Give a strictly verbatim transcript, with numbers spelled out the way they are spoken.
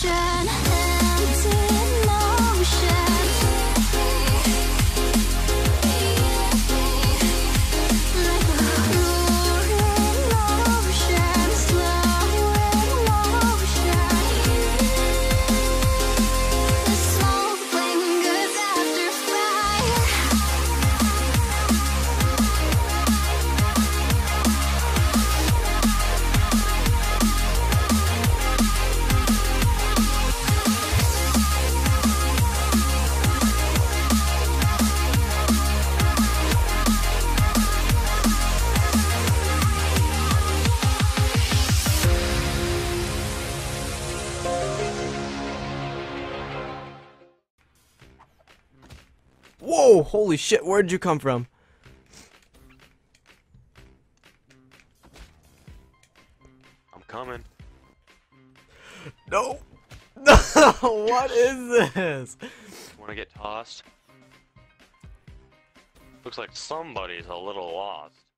ocean, empty motion. Like a roaring ocean, slow in motion. The smoke lingers after fire. Whoa, holy shit, where'd you come from? I'm coming. No. No, what is this? Wanna get tossed? Looks like somebody's a little lost.